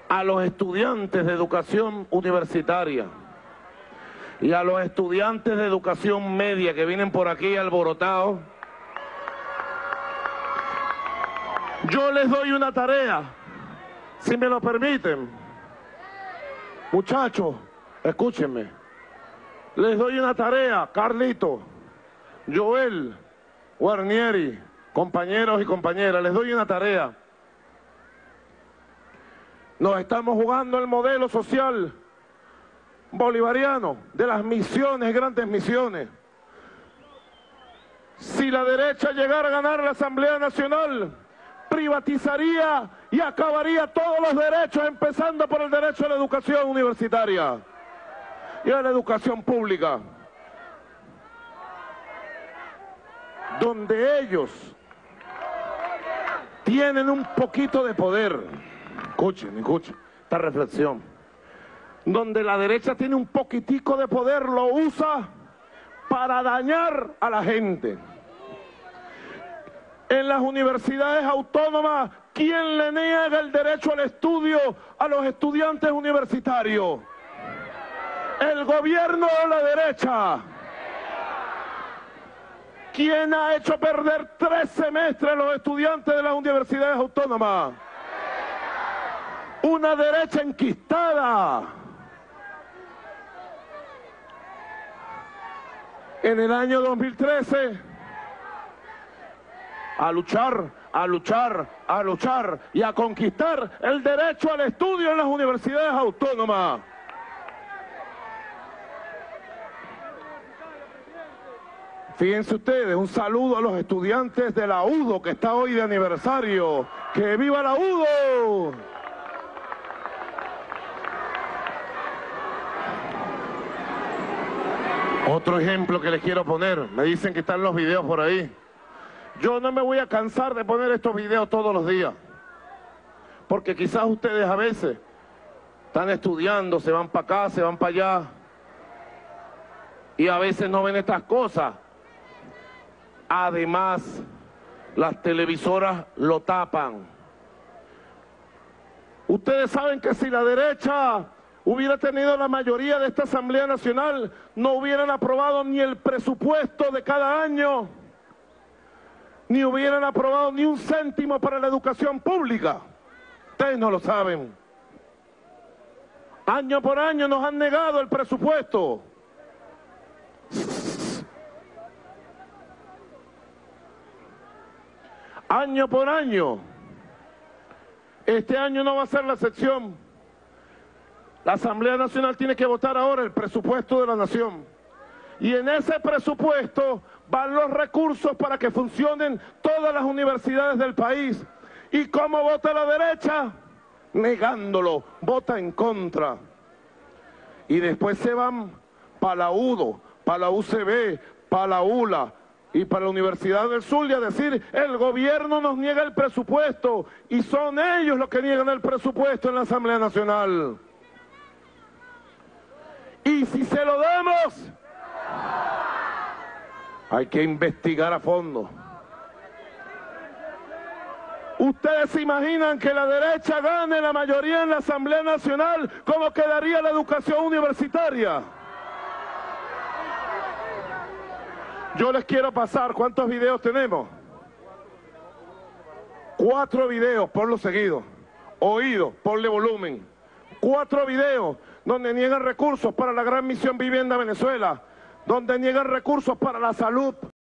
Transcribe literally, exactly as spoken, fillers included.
a los estudiantes de educación universitaria y a los estudiantes de educación media que vienen por aquí alborotados, yo les doy una tarea, si me lo permiten. Muchachos, escúchenme. Les doy una tarea, Carlito, Joel, Guarnieri, compañeros y compañeras, les doy una tarea. Nos estamos jugando el modelo social bolivariano de las misiones, grandes misiones. Si la derecha llegara a ganar la Asamblea Nacional, privatizaría y acabaría todos los derechos, empezando por el derecho a la educación universitaria y a la educación pública, donde ellos tienen un poquito de poder. Escuchen, escuchen esta reflexión. Donde la derecha tiene un poquitico de poder, lo usa para dañar a la gente. En las universidades autónomas, ¿quién le niega el derecho al estudio a los estudiantes universitarios? ¿El gobierno o la derecha? ¿Quién ha hecho perder tres semestres a los estudiantes de las universidades autónomas? Una derecha enquistada. En el año dos mil trece, a luchar, a luchar, a luchar y a conquistar el derecho al estudio en las universidades autónomas. Fíjense ustedes, un saludo a los estudiantes de la U D O que está hoy de aniversario. ¡Que viva la U D O! Otro ejemplo que les quiero poner, me dicen que están los videos por ahí. Yo no me voy a cansar de poner estos videos todos los días, porque quizás ustedes a veces están estudiando, se van para acá, se van para allá, y a veces no ven estas cosas. Además, las televisoras lo tapan. Ustedes saben que si la derecha hubiera tenido la mayoría de esta Asamblea Nacional, no hubieran aprobado ni el presupuesto de cada año, ni hubieran aprobado ni un céntimo para la educación pública. Ustedes no lo saben. Año por año nos han negado el presupuesto. Año por año. Este año no va a ser la excepción. La Asamblea Nacional tiene que votar ahora el presupuesto de la nación. Y en ese presupuesto van los recursos para que funcionen todas las universidades del país. ¿Y cómo vota la derecha? Negándolo, vota en contra. Y después se van para la U D O, para la U C B, para la U L A y para la Universidad del Zulia a decir, el gobierno nos niega el presupuesto, y son ellos los que niegan el presupuesto en la Asamblea Nacional. Y si se lo damos, hay que investigar a fondo. ¿Ustedes se imaginan que la derecha gane la mayoría en la Asamblea Nacional? ¿Cómo quedaría la educación universitaria? Yo les quiero pasar, ¿cuántos videos tenemos? Cuatro videos, ponlo seguido. Oído, ponle volumen. Cuatro videos donde niegan recursos para la Gran Misión Vivienda Venezuela, donde niegan recursos para la salud.